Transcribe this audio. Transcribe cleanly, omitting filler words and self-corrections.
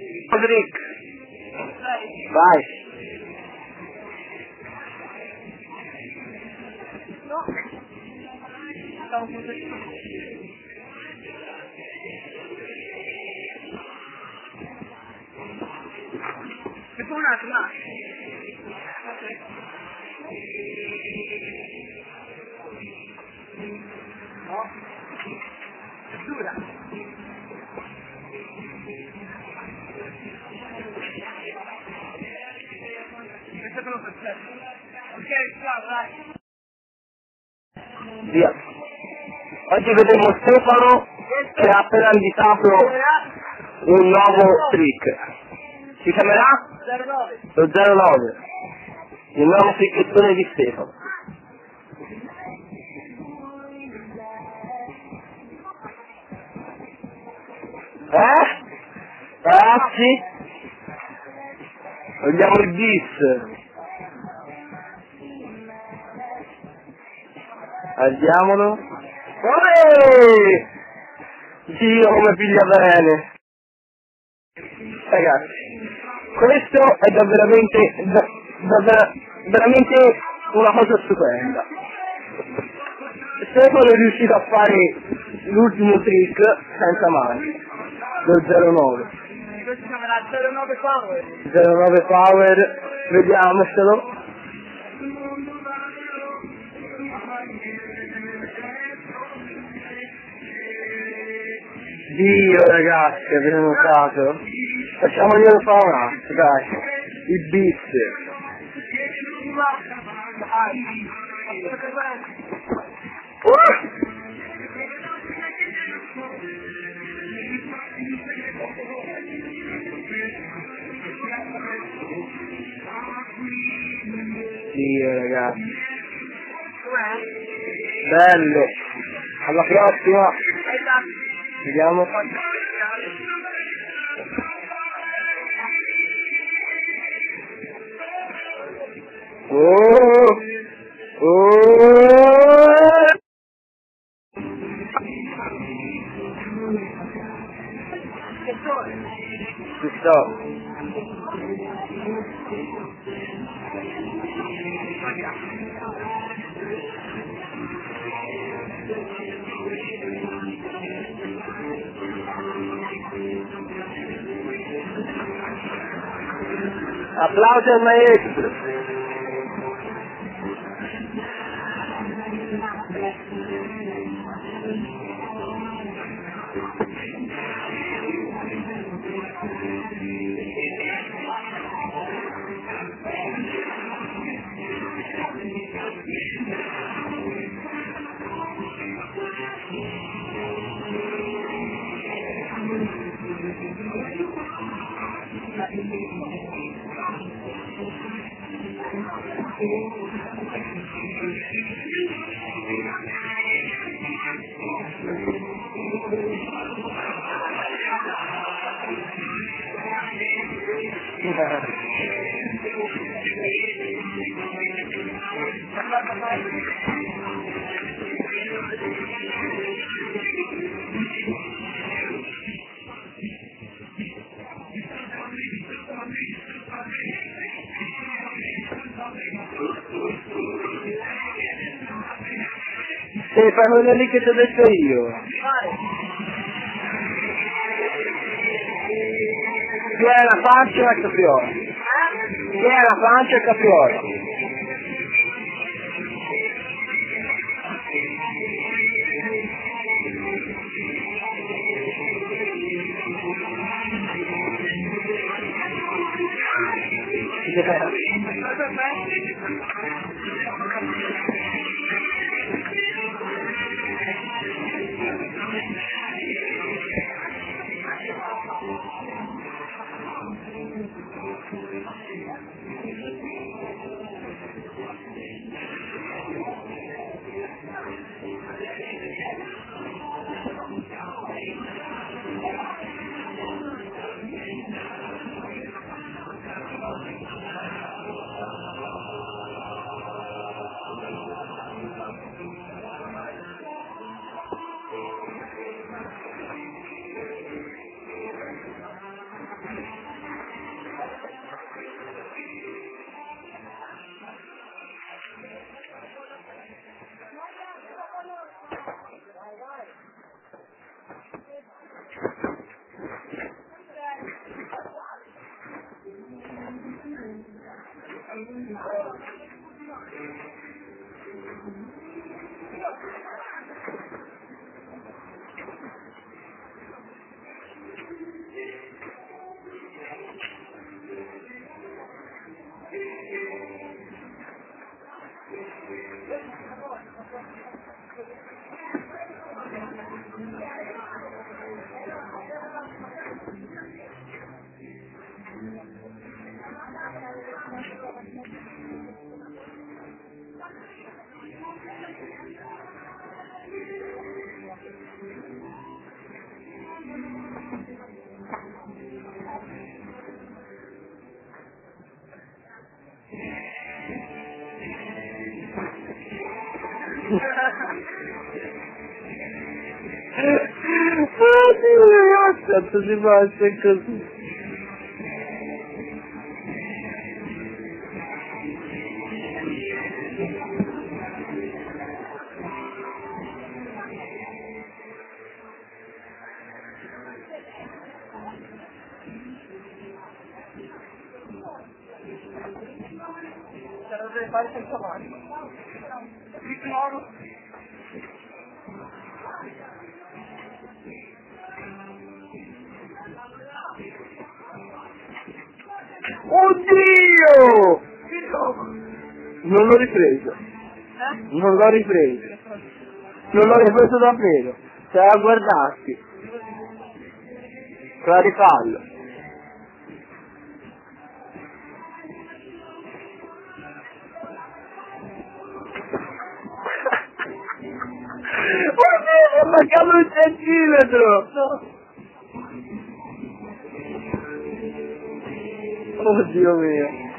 Rodrigo. Vai. Via. Oggi vedremo Stefano che ha appena invitato un nuovo trick. Si chiamerà? Lo 09. Il nuovo tricchettone di Stefano. Ragazzi? Vogliamo il bis. Andiamolo. Dio come piglia bene. Ragazzi, questo è veramente una cosa stupenda. Stefano è riuscito a fare l'ultimo trick senza mani, lo 09. Questo si chiamerà 09 Power. 09 Power, vediamocelo. Dio ragazzi, avete notato? Facciamoglielo fare un attimo, dai. Il bis. Dio ragazzi. Bello. Alla prossima. Vediamo. Ci sto. Applauso al maestro. Stefano, lì che ti ho detto io. Chi è la pancia e la capriola? Chi è la pancia e la capriola? Oddio, cazzo si passa così. Lo devi fare senza mani. Oddio! Non l'ho ripreso. Non l'ho ripreso. Non l'ho ripreso davvero. Se la guardassi. La rifallo. Oddio, ho mancato un centimetro! Oddio mio.